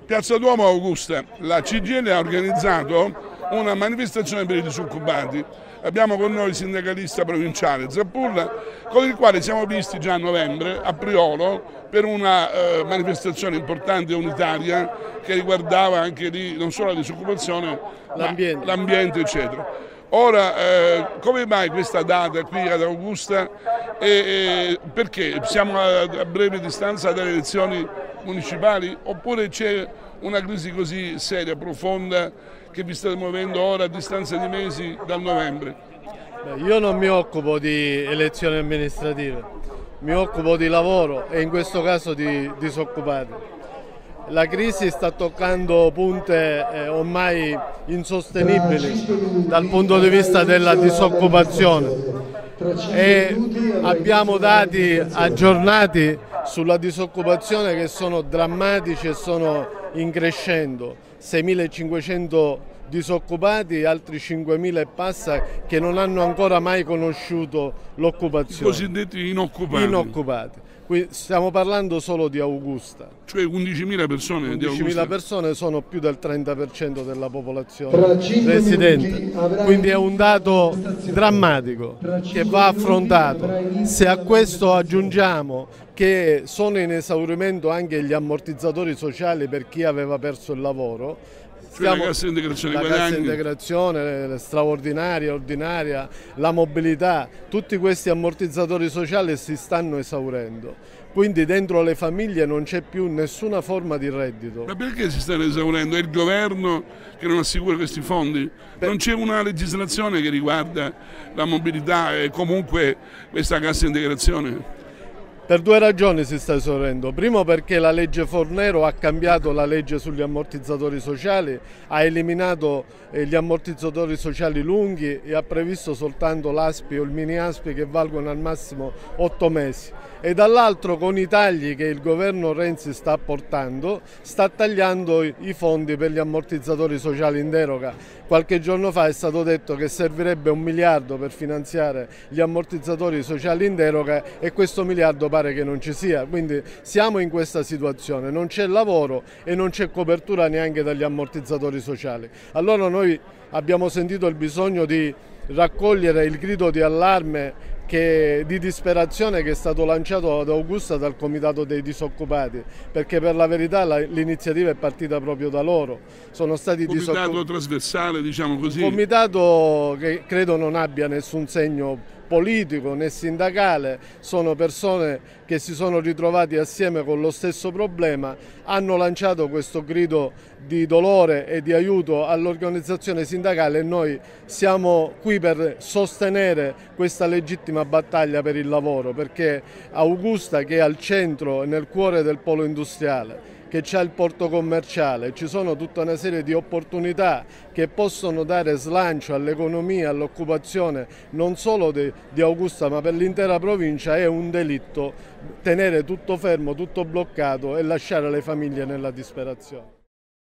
Piazza Duomo Augusta, la CGIL ha organizzato una manifestazione per i disoccupati. Abbiamo con noi il sindacalista provinciale Zappulla, con il quale siamo visti già a novembre a Priolo per una manifestazione importante e unitaria che riguardava anche lì non solo la disoccupazione, ma l'ambiente, eccetera. Ora, come mai questa data qui ad Augusta e perché? Siamo a breve distanza dalle elezioni municipali oppure c'è una crisi così seria, profonda che vi state muovendo ora a distanza di mesi dal novembre? Io non mi occupo di elezioni amministrative, mi occupo di lavoro e in questo caso di disoccupati. La crisi sta toccando punte ormai insostenibili dal punto di vista della disoccupazione e abbiamo dati aggiornati sulla disoccupazione che sono drammatici e sono in crescendo. 6.500 disoccupati e altri 5.000 e passa che non hanno ancora mai conosciuto l'occupazione. I cosiddetti inoccupati. Qui stiamo parlando solo di Augusta. Cioè 11.000 persone di Augusta. 11.000 persone sono più del 30% della popolazione residente. Quindi è un dato drammatico che va affrontato. Se a questo aggiungiamo che sono in esaurimento anche gli ammortizzatori sociali per chi aveva perso il lavoro, la cassa integrazione straordinaria, ordinaria, la mobilità, tutti questi ammortizzatori sociali si stanno esaurendo. Quindi dentro le famiglie non c'è più nessuna forma di reddito. Ma perché si stanno esaurendo? È il governo che non assicura questi fondi? Non c'è una legislazione che riguarda la mobilità e comunque questa cassa integrazione? Per due ragioni si sta esaurendo. Primo perché la legge Fornero ha cambiato la legge sugli ammortizzatori sociali, ha eliminato gli ammortizzatori sociali lunghi e ha previsto soltanto l'ASPI o il mini ASPI che valgono al massimo 8 mesi. E dall'altro con i tagli che il governo Renzi sta apportando, sta tagliando i fondi per gli ammortizzatori sociali in deroga. Qualche giorno fa è stato detto che servirebbe 1 miliardo per finanziare gli ammortizzatori sociali in deroga e questo miliardo pare che non ci sia, quindi siamo in questa situazione, non c'è lavoro e non c'è copertura neanche dagli ammortizzatori sociali. Allora noi abbiamo sentito il bisogno di raccogliere il grido di allarme di disperazione che è stato lanciato ad Augusta dal Comitato dei Disoccupati, perché per la verità l'iniziativa è partita proprio da loro. Sono stati comitato trasversale, diciamo così. Un comitato che credo non abbia nessun segno politico né sindacale, sono persone che si sono ritrovati assieme con lo stesso problema, hanno lanciato questo grido di dolore e di aiuto all'organizzazione sindacale e noi siamo qui per sostenere questa legittima battaglia per il lavoro, perché Augusta, che è al centro e nel cuore del polo industriale, che c'è il porto commerciale, ci sono tutta una serie di opportunità che possono dare slancio all'economia, all'occupazione non solo di Augusta ma per l'intera provincia. È un delitto tenere tutto fermo, tutto bloccato e lasciare le famiglie nella disperazione.